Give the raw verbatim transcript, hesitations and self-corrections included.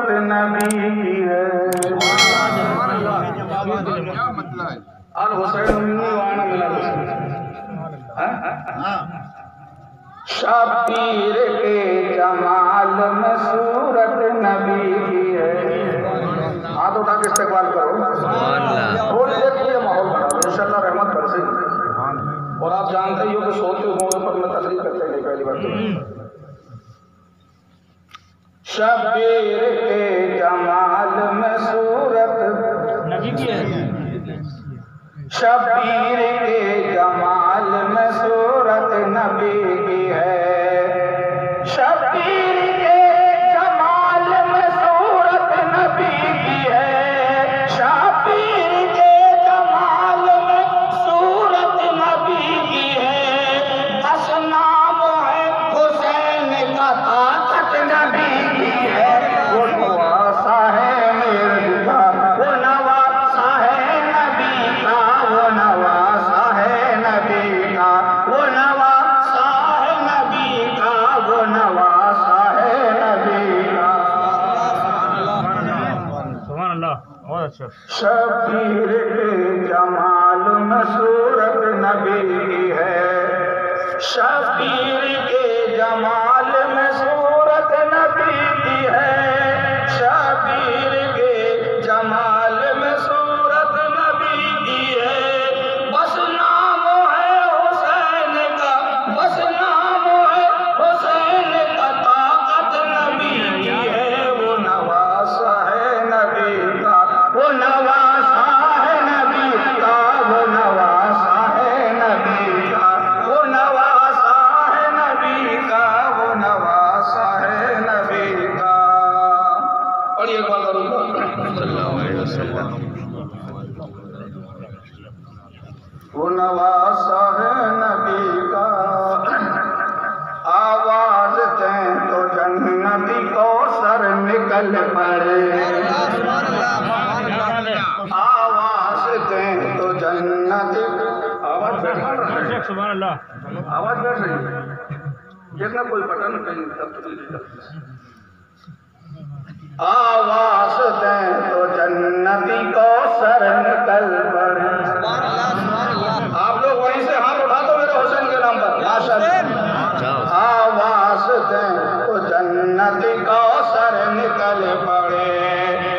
صورت نبی کی ہے الحسین منی وانا من الحسین شبیر کے جمال میں صورت نبی کی ہے ہاتھ اٹھا کے استقبال کرو تھوڑی دیر کے لیے ماحول بنا انشاءاللہ رحمت برسے اور آپ جانتے ہی ہو کہ سوتے ہوں پر میں تقریر کرتے ہیں پہلی بار تو شبیر کے جمال میں صورت نبی کی ہے شبیر کے جمال میں صورت نبی کی ہے شبیر کے جمال میں صورت نبی کی ہے شبیر کے جمال میں صورت نبی کی ہے بس نام ہے حسین کا طاقت نبی کی ہے وہ نواسا ہے میرے کا وہ نواسا ہے نبی کا وہ نواسا ہے نبی کا وہ نواسا ہے نبی کا وہ نواسا ہے نبی کا سبحان اللہ بہت اچھا شبیر کے جمال میں صورت نبی کی ہے شبیر کے جمال میں صورت نبی کی ہے شبیر کے جمال میں صورت نبی کی ہے بس نام ہے حسین کا بس نام ہے حسین کا طاقت نبی کی ہے وہ نواسا ہے نبی کا وہ نواسا ہے نبی کا وہ نواسا ہے نبی کا وہ نواسا ہے نبی کا وہ نواسا ہے نبی کا اور یہ بات کروں وہ نواسا ہے نبی کا آواز دیں تو جنتی کو سر نکل پڑے آواز دیں تو جنتی آواز بیٹھ رہا ہے سبحان اللہ آواز بیٹھ رہی ہے دیکھنا کوئی بٹن کہیں آواز دیں تو جنتی کو سر نکل پڑے آپ لوگ وہیں سے ہاتھ اٹھا دو میرے حسین کے نام پر ماشاءاللہ آواز دیں تو جنتی کو سر نکل پڑے